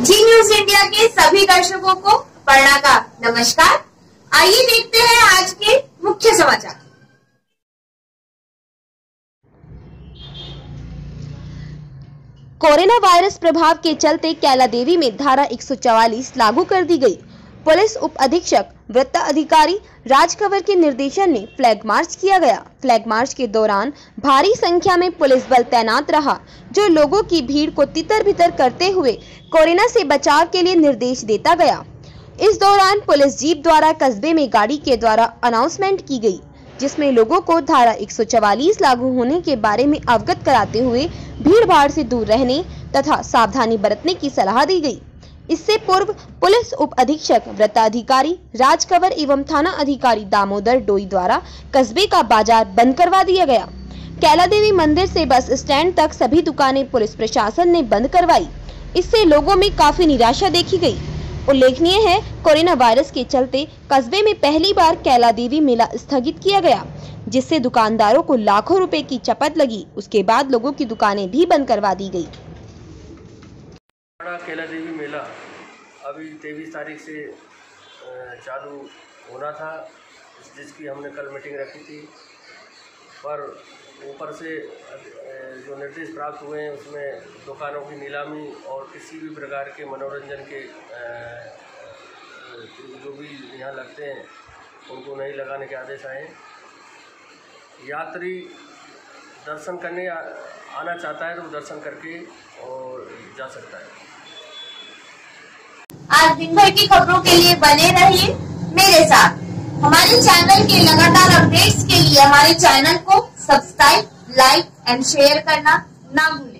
जी news India के सभी दर्शकों को पढ़ना का नमस्कार। आइए देखते हैं आज के मुख्य समाचार। कोरोना वायरस प्रभाव के चलते कैलादेवी में धारा 144 लागू कर दी गई। पुलिस उप अधीक्षक वृत्त अधिकारी राजकंवर के निर्देशन में फ्लैग मार्च किया गया। फ्लैग मार्च के दौरान भारी संख्या में पुलिस बल तैनात रहा, जो लोगों की भीड़ को तितर बितर करते हुए कोरोना से बचाव के लिए निर्देश देता गया। इस दौरान पुलिस जीप द्वारा कस्बे में गाड़ी के द्वारा अनाउंसमेंट की गई, जिसमें लोगों को धारा 144 लागू होने के बारे में अवगत कराते हुए भीड़ भाड़ से दूर रहने तथा सावधानी बरतने की सलाह दी गई। इससे पूर्व पुलिस उप अधीक्षक वृत्ताधिकारी राजकंवर एवं थाना अधिकारी दामोदर डोई द्वारा कस्बे का बाजार बंद करवा दिया गया। कैलादेवी मंदिर से बस स्टैंड तक सभी दुकानें पुलिस प्रशासन ने बंद करवाई। इससे लोगों में काफी निराशा देखी गई। उल्लेखनीय है, कोरोना वायरस के चलते कस्बे में पहली बार कैलादेवी मेला स्थगित किया गया, जिससे दुकानदारों को लाखों रुपए की चपत लगी। उसके बाद लोगों की दुकानें भी बंद करवा दी गई। कैलादेवी मेला अभी 23 तारीख से चालू होना था, जिसकी हमने कल मीटिंग रखी थी, पर ऊपर से जो निर्देश प्राप्त हुए हैं उसमें दुकानों की नीलामी और किसी भी प्रकार के मनोरंजन के जो भी यहाँ लगते हैं उनको नहीं लगाने के आदेश आए। यात्री दर्शन करने आना चाहता है तो दर्शन करके और जा सकता है। आज दिन भर की खबरों के लिए बने रहिए मेरे साथ। हमारे चैनल के लगातार अपडेट्स के लिए हमारे चैनल को सब्सक्राइब, लाइक एंड शेयर करना ना भूलें।